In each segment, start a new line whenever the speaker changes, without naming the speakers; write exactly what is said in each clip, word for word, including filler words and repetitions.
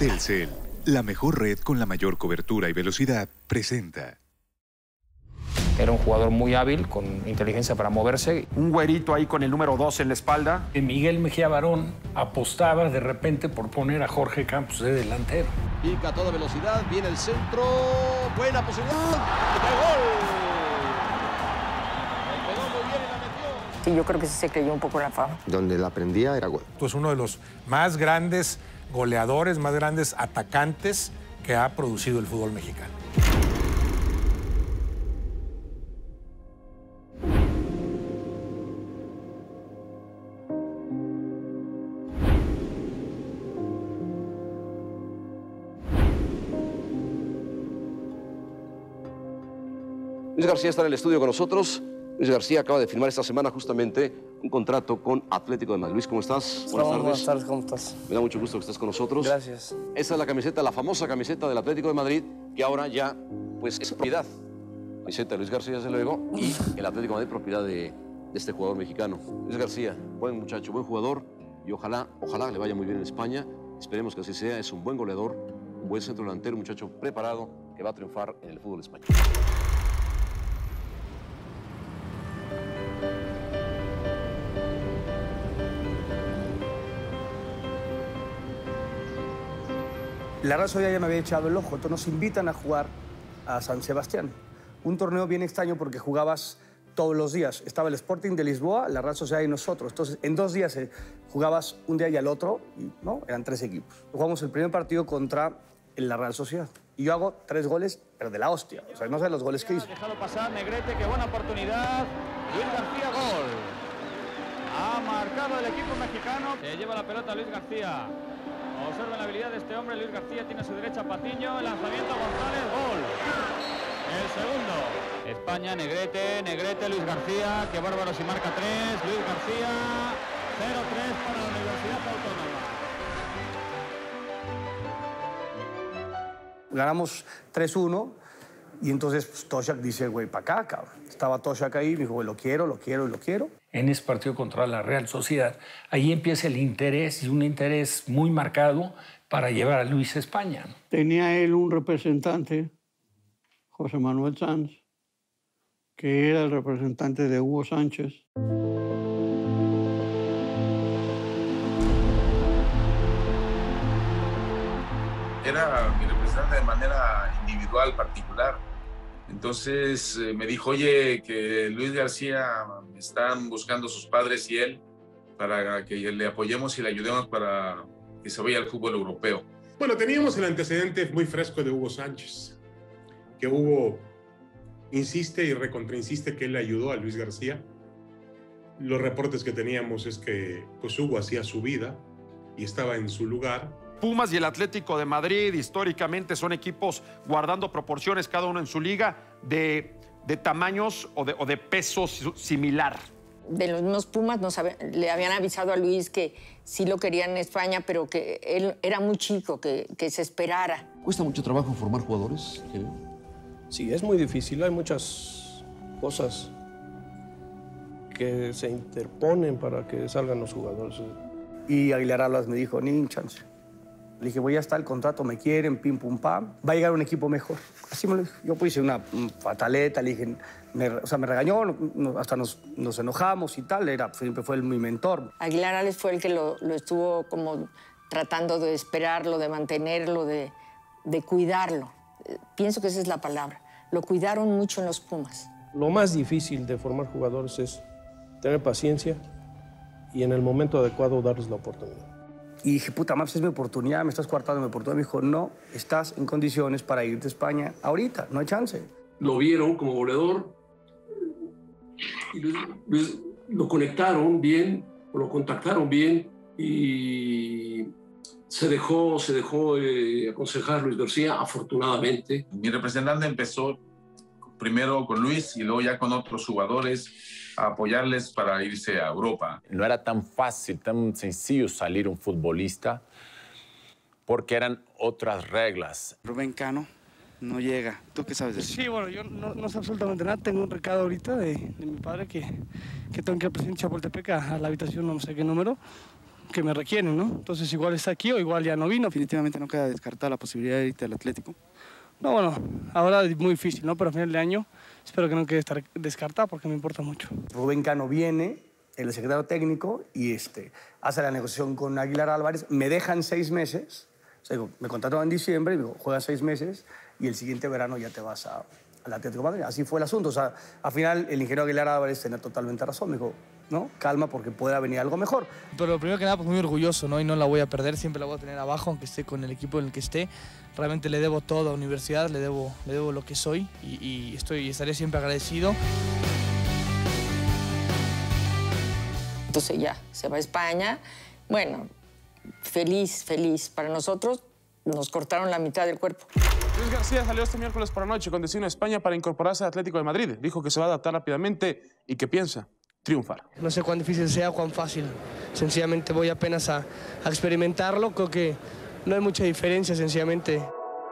Telcel, la mejor red con la mayor cobertura y velocidad, presenta.
Era un jugador muy hábil, con inteligencia para moverse.
Un güerito ahí con el número dos en la espalda.
Miguel Mejía Barón apostaba de repente por poner a Jorge Campos de delantero.
Pica a toda velocidad, viene el centro, buena posibilidad, ¡de gol! Le pegó muy bien y la metió.
Sí, yo creo que sí se creyó un poco la fama.
Donde la aprendía era gol.
Pues uno de los más grandes goleadores, más grandes atacantes que ha producido el fútbol mexicano.
Luis García está en el estudio con nosotros. Luis García acaba de firmar esta semana justamente un contrato con Atlético de Madrid. Luis, ¿cómo estás?
Buenas tardes. Buenas tardes, ¿cómo estás?
Me da mucho gusto que estés con nosotros.
Gracias.
Esa es la camiseta, la famosa camiseta del Atlético de Madrid, que ahora ya, pues, es propiedad. Camiseta de Luis García, desde luego, y el Atlético de Madrid, propiedad de, de este jugador mexicano. Luis García, buen muchacho, buen jugador, y ojalá, ojalá le vaya muy bien en España. Esperemos que así sea. Es un buen goleador, un buen centro delantero, un muchacho preparado que va a triunfar en el fútbol español.
La Real Sociedad ya me había echado el ojo, entonces nos invitan a jugar a San Sebastián. Un torneo bien extraño porque jugabas todos los días. Estaba el Sporting de Lisboa, la Real Sociedad y nosotros. Entonces, en dos días eh, jugabas un día y al otro, y, ¿no? Eran tres equipos. Jugamos el primer partido contra la Real Sociedad. Y yo hago tres goles, pero de la hostia. O sea, no sé los goles que hice.
Dejado pasar Negrete, qué buena oportunidad. Luis García, gol. Ha marcado el equipo mexicano. Se lleva la pelota Luis García. Observen la habilidad de este hombre. Luis García tiene a su derecha Patiño. El lanzamiento González. Gol. El segundo. España, Negrete. Negrete, Luis García. Qué bárbaro si marca tres. Luis García. cero tres para la Universidad Autónoma.
Ganamos tres uno. Y entonces pues, Toshak dice, güey, para acá, cabrón. Estaba Toshak ahí. Me dijo, güey, lo quiero, lo quiero y lo quiero.
En ese partido contra la Real Sociedad, ahí empieza el interés, y un interés muy marcado para llevar a Luis a España.
Tenía él un representante, José Manuel Sanz, que era el representante de Hugo Sánchez.
Era mi representante de manera individual, particular. Entonces eh, me dijo, oye, que Luis García están buscando sus padres y él para que le apoyemos y le ayudemos para que se vaya al fútbol europeo.
Bueno, teníamos el antecedente muy fresco de Hugo Sánchez, que Hugo insiste y recontrainsiste que él le ayudó a Luis García. Los reportes que teníamos es que pues, Hugo hacía su vida y estaba en su lugar.
Pumas y el Atlético de Madrid históricamente son equipos guardando proporciones cada uno en su liga de, de tamaños o de, o de peso similar.
De los mismos Pumas nos hab... le habían avisado a Luis que sí lo querían en España, pero que él era muy chico, que, que se esperara.
¿Cuesta mucho trabajo formar jugadores?
Sí, es muy difícil. Hay muchas cosas que se interponen para que salgan los jugadores.
Y Aguilar Alas me dijo, ni chance. Le dije, voy a estar el contrato, me quieren, pim, pum, pam. Va a llegar un equipo mejor. Así me lo dijo. Yo puse una pataleta, le dije, me, o sea, me regañó, no, hasta nos, nos enojamos y tal. Era, siempre fue el, mi mentor.
Aguilar Ales fue el que lo, lo estuvo como tratando de esperarlo, de mantenerlo, de, de cuidarlo. Pienso que esa es la palabra. Lo cuidaron mucho en los Pumas.
Lo más difícil de formar jugadores es tener paciencia y en el momento adecuado darles la oportunidad.
Y dije, puta, Maps, es mi oportunidad, me estás coartando mi oportunidad. Me dijo, no, estás en condiciones para irte a España ahorita, no hay chance.
Lo vieron como goleador y lo, lo conectaron bien, lo contactaron bien y se dejó, se dejó eh, aconsejar Luis García, afortunadamente.
Mi representante empezó primero con Luis y luego ya con otros jugadores a apoyarles para irse a Europa.
No era tan fácil, tan sencillo salir un futbolista porque eran otras reglas.
Rubén Cano no llega. ¿Tú qué sabes de eso?
Sí, bueno, yo no, no sé absolutamente nada. Tengo un recado ahorita de, de mi padre que, que tengo que ir al presidente Chapultepec a, a la habitación no sé qué número que me requieren, ¿no? Entonces igual está aquí o igual ya no vino.
Definitivamente no queda descartada la posibilidad de irte al Atlético.
No, bueno, ahora es muy difícil, ¿no? Pero a final de año espero que no quede estar descartada porque me importa mucho.
Rubén Cano viene, el secretario técnico, y este, hace la negociación con Aguilar Álvarez. Me dejan seis meses, o sea, me contrataron en diciembre, y me digo, juegas seis meses y el siguiente verano ya te vas a, al Atlético de Madrid. Así fue el asunto. O sea, al final el ingeniero Aguilar Álvarez tenía totalmente razón. Me dijo, no, calma porque podrá venir algo mejor.
Pero primero que nada, pues muy orgulloso, ¿no? Y no la voy a perder, siempre la voy a tener abajo, aunque esté con el equipo en el que esté. Realmente le debo todo a la universidad, le debo, le debo lo que soy y, y estoy, estaré siempre agradecido.
Entonces ya, se va a España. Bueno, feliz, feliz. Para nosotros nos cortaron la mitad del cuerpo.
Luis García salió este miércoles por la noche con destino a España para incorporarse al Atlético de Madrid. Dijo que se va a adaptar rápidamente y que piensa triunfar.
No sé cuán difícil sea o cuán fácil. Sencillamente voy apenas a, a experimentarlo. Creo que no hay mucha diferencia, sencillamente.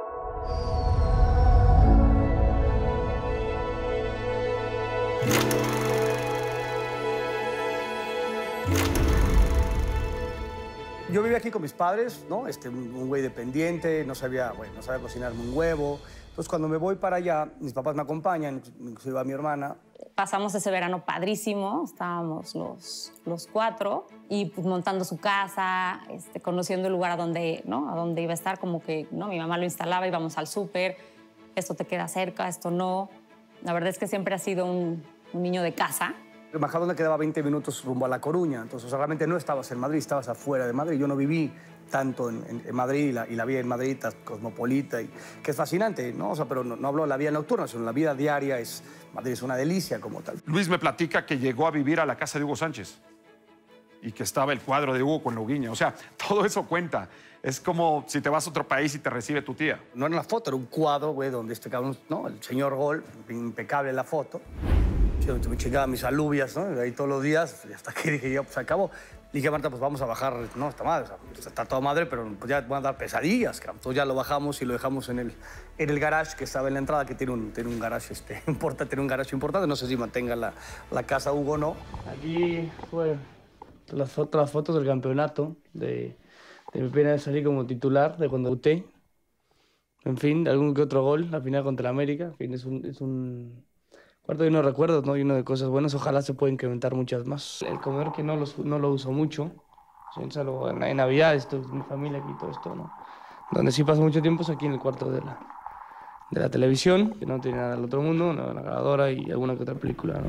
Yo vivía aquí con mis padres, ¿no? Este, un, un güey dependiente, no sabía, bueno, no sabía cocinarme un huevo. Entonces, cuando me voy para allá, mis papás me acompañan, inclusive a mi hermana.
Pasamos ese verano padrísimo, estábamos los, los cuatro, y pues, montando su casa, este, conociendo el lugar a donde, ¿no? a donde iba a estar, como que ¿no? mi mamá lo instalaba, íbamos al súper, esto te queda cerca, esto no. La verdad es que siempre ha sido un, un niño de casa.
El Majadahonda quedaba veinte minutos rumbo a La Coruña, entonces o sea, realmente no estabas en Madrid, estabas afuera de Madrid. Yo no viví tanto en, en, en Madrid y la, y la vida en Madrid es cosmopolita, y, que es fascinante, ¿no? O sea, pero no, no hablo de la vida nocturna, sino la vida diaria. Es, Madrid es una delicia como tal.
Luis me platica que llegó a vivir a la casa de Hugo Sánchez y que estaba el cuadro de Hugo con la Huguiña. O sea, todo eso cuenta. Es como si te vas a otro país y te recibe tu tía.
No era una foto, era un cuadro, güey, donde este cabrón, ¿no? El señor Gol, impecable la foto. Yo me checaba mis alubias, ¿no? Ahí todos los días, hasta que dije, ya, pues se acabó. Le dije a Marta, pues vamos a bajar, no, está madre, o sea, está toda madre, pero pues ya van a dar pesadillas, cabrón. Entonces ya lo bajamos y lo dejamos en el, en el garage que estaba en la entrada, que tiene un, tiene un garage, este, importa, tiene un garage importante. No sé si mantenga la, la casa Hugo o no.
Aquí fue las fotos, las fotos del campeonato, de, de mi pena de salir como titular, de cuando debuté. En fin, algún que otro gol, la final contra el América. En fin, es un... Es un Cuarto lleno de recuerdos, ¿no? Lleno de cosas buenas. Ojalá se pueda incrementar muchas más. El comedor que no, los, no lo uso mucho. Salvo en, en Navidad, esto es mi familia aquí, todo esto, ¿no? Donde sí paso mucho tiempo es aquí en el cuarto de la, de la televisión, que no tiene nada del otro mundo, una, una grabadora y alguna que otra película, ¿no?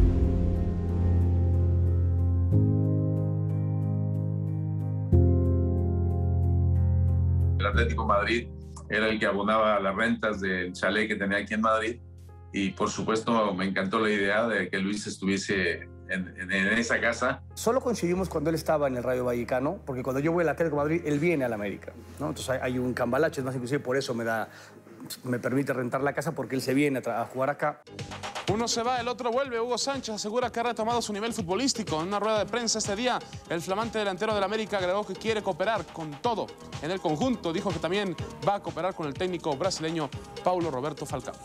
El Atlético de Madrid era el que abonaba las rentas del chalet que tenía aquí en Madrid. Y, por supuesto, me encantó la idea de que Luis estuviese en, en, en esa casa.
Solo coincidimos cuando él estaba en el Rayo Vallecano, porque cuando yo voy al Atlético de Madrid, él viene al América, ¿no? Entonces hay, hay un cambalache, es más, inclusive por eso me, da, me permite rentar la casa, porque él se viene a, a jugar acá.
Uno se va, el otro vuelve. Hugo Sánchez asegura que ha retomado su nivel futbolístico. En una rueda de prensa este día, el flamante delantero del América agregó que quiere cooperar con todo en el conjunto. Dijo que también va a cooperar con el técnico brasileño Paulo Roberto Falcao.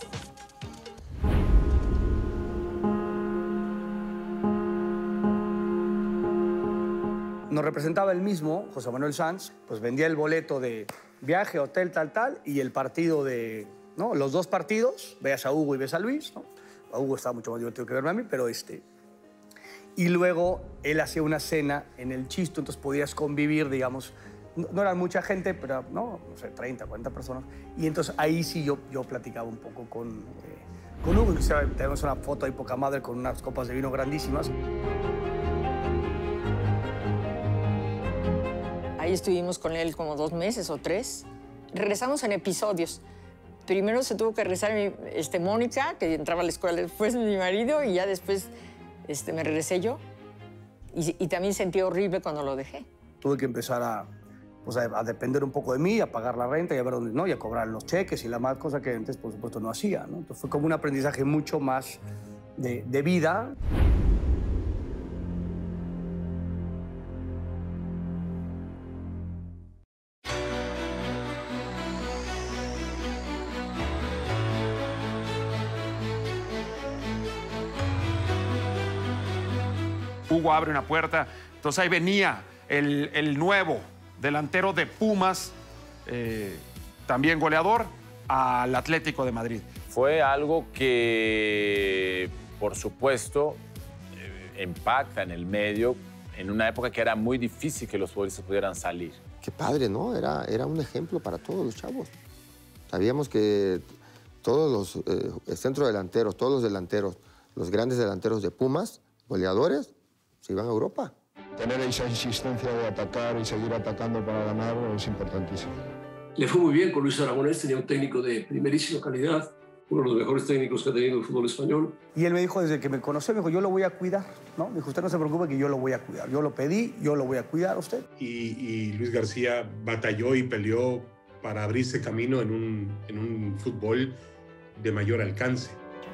Nos representaba el mismo, José Manuel Sanz, pues vendía el boleto de viaje, hotel, tal, tal, y el partido de, ¿no? Los dos partidos, veas a Hugo y ves a Luis, ¿no? A Hugo estaba mucho más divertido que verme a mí, pero este... Y luego él hacía una cena en el Chisto, entonces podías convivir, digamos, no, no eran mucha gente, pero, no, no sé, treinta, cuarenta personas, y entonces ahí sí yo, yo platicaba un poco con, eh, con Hugo, inclusive tenemos una foto ahí poca madre con unas copas de vino grandísimas.
Ahí estuvimos con él como dos meses o tres. Regresamos en episodios. Primero se tuvo que regresar mi, este, Mónica, que entraba a la escuela después mi marido, y ya después este, me regresé yo. Y, y también sentí horrible cuando lo dejé.
Tuve que empezar a, pues a, a depender un poco de mí, a pagar la renta y a ver dónde, ¿no? Y a cobrar los cheques y la más cosa que antes, por supuesto, no hacía, ¿no? Entonces fue como un aprendizaje mucho más de, de vida.
Hugo abre una puerta, entonces ahí venía el, el nuevo delantero de Pumas, eh, también goleador, al Atlético de Madrid.
Fue algo que, por supuesto, eh, impacta en el medio en una época que era muy difícil que los futbolistas pudieran salir.
Qué padre, ¿no? Era, era un ejemplo para todos los chavos. Sabíamos que todos los eh, centrodelanteros, todos los delanteros, los grandes delanteros de Pumas, goleadores, se iban a Europa.
Tener esa insistencia de atacar y seguir atacando para ganar es importantísimo.
Le fue muy bien con Luis Aragonés, tenía un técnico de primerísima calidad, uno de los mejores técnicos que ha tenido el fútbol español.
Y él me dijo, desde que me conoció, me dijo, yo lo voy a cuidar, ¿no? Me dijo, usted no se preocupe que yo lo voy a cuidar. Yo lo pedí, yo lo voy a cuidar a usted.
Y, y Luis García batalló y peleó para abrirse camino en un, en un fútbol de mayor alcance.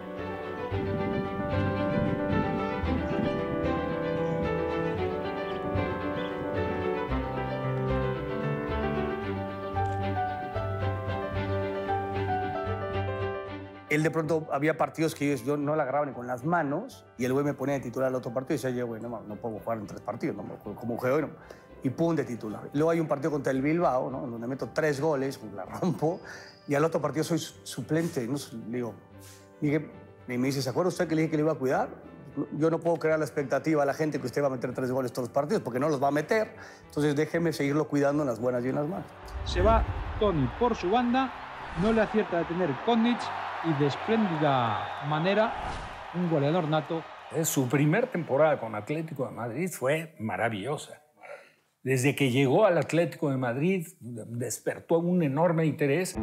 Él de pronto había partidos que yo, yo no la agarraba ni con las manos y el güey me ponía de titular al otro partido y decía, yo, güey, no, no puedo jugar en tres partidos, no, como juego no. Y pum, de titular. Luego hay un partido contra el Bilbao, ¿no? Donde meto tres goles, la rompo, y al otro partido soy suplente. ¿No? Le digo, Miguel, y me dice, ¿se acuerda usted que le dije que le iba a cuidar? Yo no puedo crear la expectativa a la gente que usted va a meter tres goles todos los partidos, porque no los va a meter. Entonces déjeme seguirlo cuidando en las buenas y en las malas.
Se va Toni por su banda, no le acierta a detener Kondic y de espléndida manera, un goleador nato.
Su primer temporada con Atlético de Madrid fue maravillosa. Desde que llegó al Atlético de Madrid, despertó un enorme interés.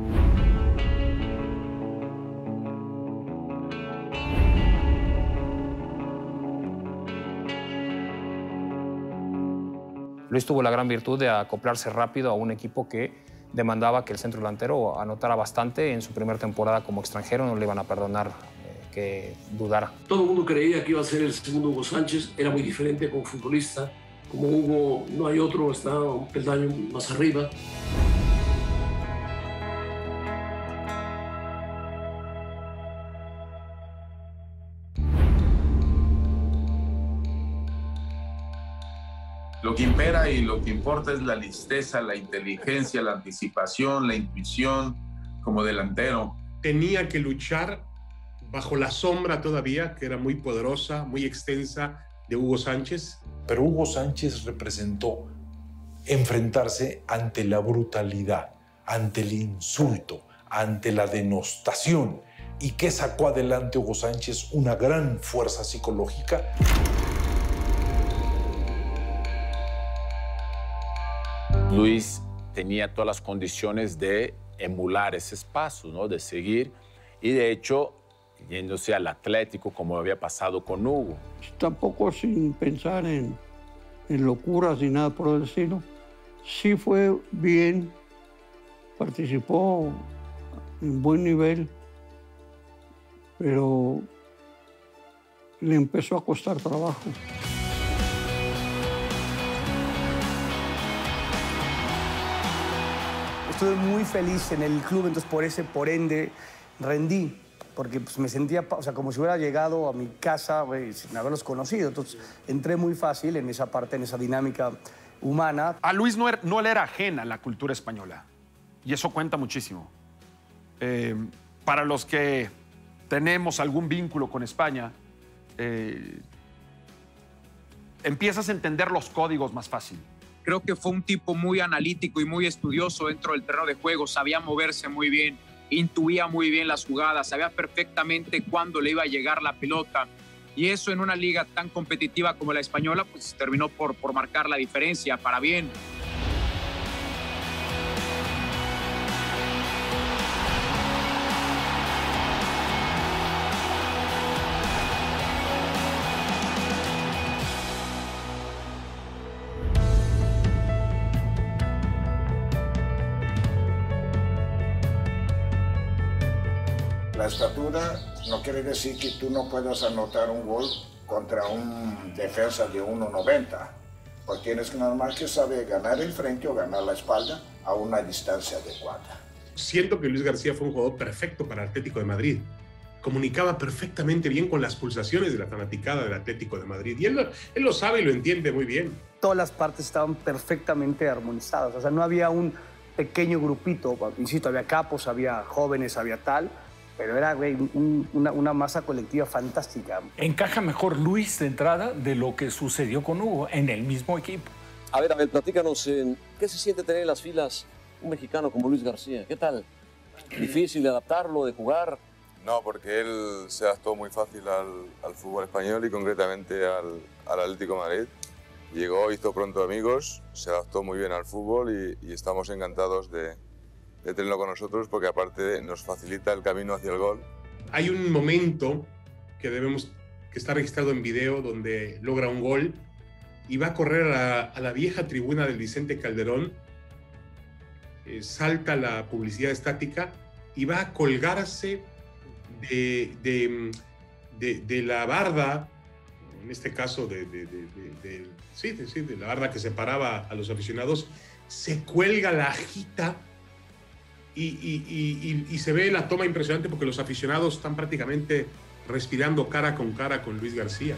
Luis tuvo la gran virtud de acoplarse rápido a un equipo que demandaba que el centro delantero anotara bastante. En su primera temporada como extranjero no le iban a perdonar eh, que dudara.
Todo el mundo creía que iba a ser el segundo Hugo Sánchez, era muy diferente como futbolista. Como Hugo no hay otro, está un peldaño más arriba.
Lo que impera y lo que importa es la listeza, la inteligencia, la anticipación, la intuición como delantero.
Tenía que luchar bajo la sombra todavía, que era muy poderosa, muy extensa, de Hugo Sánchez.
Pero Hugo Sánchez representó enfrentarse ante la brutalidad, ante el insulto, ante la denostación. ¿Y qué sacó adelante Hugo Sánchez? Una gran fuerza psicológica.
Luis tenía todas las condiciones de emular esos pasos, ¿no? De seguir. Y de hecho, yéndose al Atlético como había pasado con Hugo.
Tampoco sin pensar en, en locuras ni nada por el estilo. Sí fue bien, participó en buen nivel, pero le empezó a costar trabajo.
Estuve muy feliz en el club, entonces por ese, por ende, rendí. Porque pues, me sentía, o sea, como si hubiera llegado a mi casa, wey, sin haberlos conocido. Entonces, entré muy fácil en esa parte, en esa dinámica humana.
A Luis no, er, no le era ajena la cultura española. Y eso cuenta muchísimo. Eh, para los que tenemos algún vínculo con España, eh, empiezas a entender los códigos más fácil.
Creo que fue un tipo muy analítico y muy estudioso dentro del terreno de juego. Sabía moverse muy bien, intuía muy bien las jugadas, sabía perfectamente cuándo le iba a llegar la pelota. Y eso en una liga tan competitiva como la española, pues terminó por, por marcar la diferencia para bien.
La estatura no quiere decir que tú no puedas anotar un gol contra un defensa de uno noventa. Pues tienes que nada más que saber ganar el frente o ganar la espalda a una distancia adecuada.
Siento que Luis García fue un jugador perfecto para Atlético de Madrid. comunicaba perfectamente bien con las pulsaciones de la fanaticada del Atlético de Madrid. Y él lo, él lo sabe y lo entiende muy bien.
Todas las partes estaban perfectamente armonizadas. O sea, no había un pequeño grupito. Insisto, había capos, había jóvenes, había tal. Pero era, güey, un, una, una masa colectiva fantástica.
Encaja mejor Luis de entrada de lo que sucedió con Hugo en el mismo equipo.
A ver, a ver, platícanos, eh, ¿qué se siente tener en las filas un mexicano como Luis García? ¿Qué tal? ¿Difícil de adaptarlo, de jugar?
No, porque él se adaptó muy fácil al, al fútbol español y concretamente al, al Atlético de Madrid. Llegó, hizo pronto amigos, se adaptó muy bien al fútbol y, y estamos encantados de, de tenerlo con nosotros porque aparte nos facilita el camino hacia el gol.
Hay un momento que debemos, que está registrado en video donde logra un gol y va a correr a la, a la vieja tribuna del Vicente Calderón, eh, salta la publicidad estática y va a colgarse de, de, de, de la barda, en este caso de, de, de, de, de, sí, de, sí, de la barda que separaba a los aficionados, se cuelga, la agita y, y, y, y, y se ve la toma impresionante porque los aficionados están prácticamente respirando cara con cara con Luis García.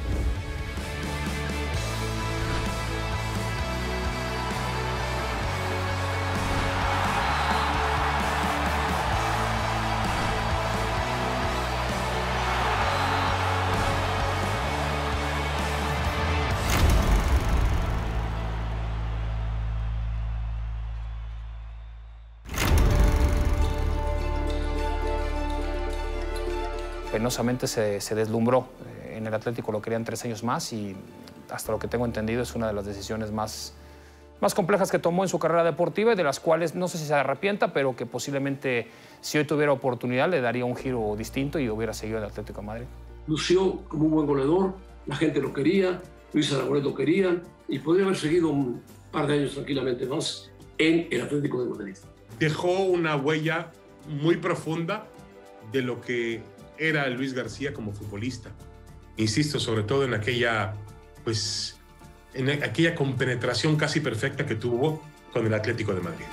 Penosamente se, se deslumbró. En el Atlético lo querían tres años más y hasta lo que tengo entendido es una de las decisiones más, más complejas que tomó en su carrera deportiva y de las cuales no sé si se arrepienta, pero que posiblemente si hoy tuviera oportunidad le daría un giro distinto y hubiera seguido el Atlético de Madrid.
Lució como un buen goleador, la gente lo quería, Luis Aragonés lo quería y podría haber seguido un par de años tranquilamente más en el Atlético de Madrid.
Dejó una huella muy profunda de lo que era Luis García como futbolista. Insisto, sobre todo en aquella, pues, en aquella compenetración casi perfecta que tuvo con el Atlético de Madrid.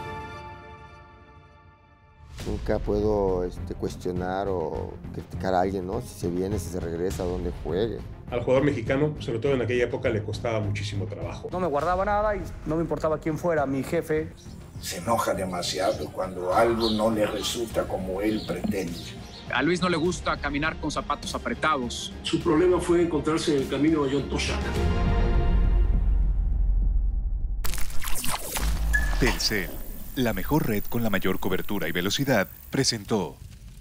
Nunca puedo este, cuestionar o criticar a alguien, ¿no? Si se viene, si se regresa, donde juegue.
Al jugador mexicano, sobre todo en aquella época, le costaba muchísimo trabajo.
No me guardaba nada y no me importaba quién fuera mi jefe.
Se enoja demasiado cuando algo no le resulta como él pretende.
A Luis no le gusta caminar con zapatos apretados.
Su problema fue encontrarse en el camino a John Tosha.
Telcel, la mejor red con la mayor cobertura y velocidad, presentó.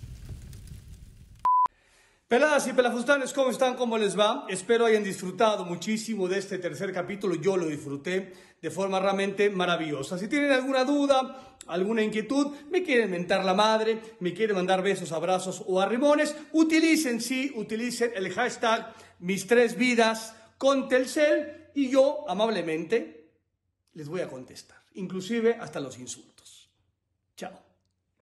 Peladas y pelafustanes, ¿cómo están? ¿Cómo les va? Espero hayan disfrutado muchísimo de este tercer capítulo. Yo lo disfruté de forma realmente maravillosa. Si tienen alguna duda, alguna inquietud, me quieren mentar la madre, me quieren mandar besos, abrazos o arrimones, utilicen, sí, utilicen el hashtag mis tres vidas con Telcel y yo amablemente les voy a contestar, inclusive hasta los insultos. Chao.